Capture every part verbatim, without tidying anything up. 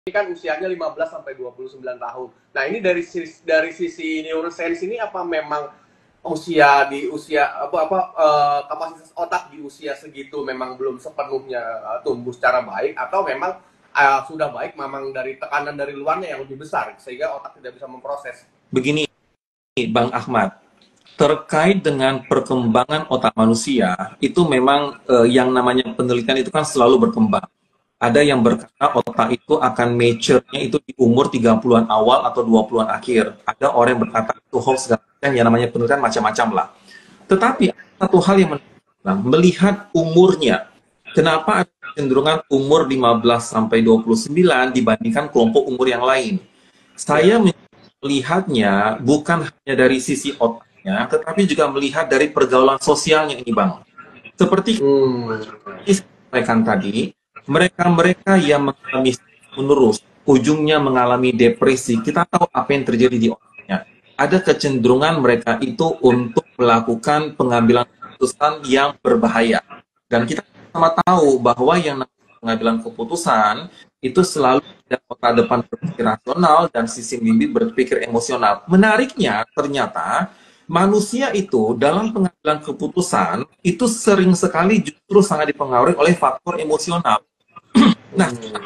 ini kan usianya lima belas sampai dua puluh sembilan tahun. Nah, ini dari sisi, dari sisi neuroscience ini apa memang usia di usia apa apa uh, kapasitas otak di usia segitu memang belum sepenuhnya uh, tumbuh secara baik, atau memang uh, sudah baik memang dari tekanan dari luarnya yang lebih besar sehingga otak tidak bisa memproses. Begini, Bang Ahmad, terkait dengan perkembangan otak manusia, itu memang uh, yang namanya penelitian itu kan selalu berkembang. Ada yang berkata otak itu akan mature-nya itu di umur tiga puluhan awal atau dua puluhan akhir. Ada orang yang berkata itu hoax, dan yang namanya penelitian macam-macam lah. Tetapi satu hal yang menarik, melihat umurnya. Kenapa ada kecenderungan umur lima belas sampai dua puluh sembilan dibandingkan kelompok umur yang lain? Saya melihatnya bukan hanya dari sisi otaknya, tetapi juga melihat dari pergaulan sosialnya ini, Bang. Seperti hmm. yang sampaikan tadi, mereka-mereka yang mengalami menerus, ujungnya mengalami depresi, kita tahu apa yang terjadi di otaknya. Ada kecenderungan mereka itu untuk melakukan pengambilan keputusan yang berbahaya. Dan kita sama tahu bahwa yang namanya pengambilan keputusan itu selalu ada otak depan berpikir rasional dan sisi limbic berpikir emosional. Menariknya, ternyata manusia itu dalam pengambilan keputusan itu sering sekali justru sangat dipengaruhi oleh faktor emosional. Nah,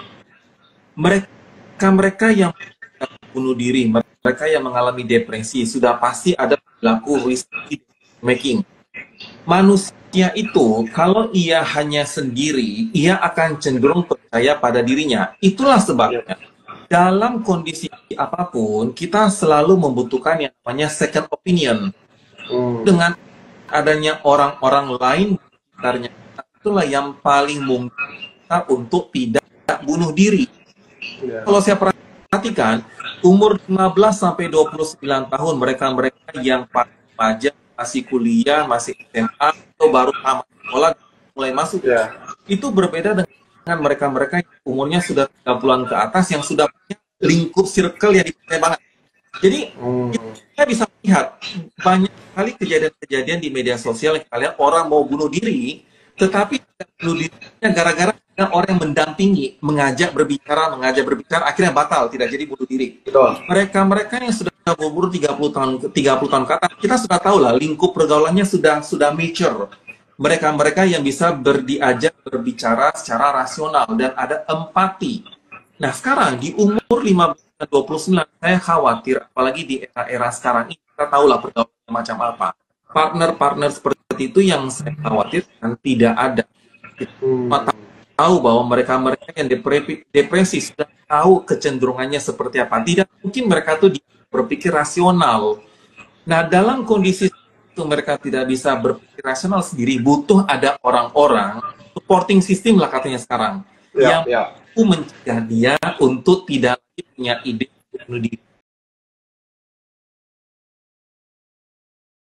mereka-mereka yang bunuh diri, mereka yang mengalami depresi, sudah pasti ada perilaku risk making. Manusia itu, kalau ia hanya sendiri, ia akan cenderung percaya pada dirinya. Itulah sebabnya, dalam kondisi apapun, kita selalu membutuhkan yang namanya second opinion. Dengan adanya orang-orang lain, sekitarnya, itulah yang paling mungkin untuk tidak bunuh diri. Yeah. Kalau saya perhatikan, umur lima belas sampai dua puluh sembilan tahun, mereka-mereka yang remaja, masih kuliah, masih S M A, atau baru tamat sekolah, mulai masuk, yeah. itu berbeda dengan mereka-mereka yang umurnya sudah tiga puluhan ke atas, yang sudah punya lingkup circle yang dipercaya banget. Jadi, hmm. kita bisa lihat, banyak kali kejadian-kejadian di media sosial yang kalian orang mau bunuh diri, tetapi bunuh dirinya gara-gara orang yang mendampingi, mengajak berbicara, mengajak berbicara, akhirnya batal, tidak jadi bunuh diri. Mereka-mereka yang sudah berumur tiga puluh tahun, tiga puluh tahun ke atas, kita sudah tahu lah, lingkup pergaulannya sudah sudah mature. Mereka-mereka yang bisa berdiajak berbicara secara rasional dan ada empati. Nah, sekarang di umur lima belas dan dua puluh sembilan, saya khawatir, apalagi di era-era sekarang ini, kita tahu lah pergaulannya macam apa. Partner-partner seperti itu yang saya khawatir dan tidak ada. Kita tahu bahwa mereka-mereka yang depresi, depresi sudah tahu kecenderungannya seperti apa. Tidak mungkin mereka tuh berpikir rasional. Nah, dalam kondisi itu mereka tidak bisa berpikir rasional sendiri, butuh ada orang-orang, supporting system lah katanya sekarang, ya, yang ya. mencegah dia untuk tidak punya ide bunuh diri.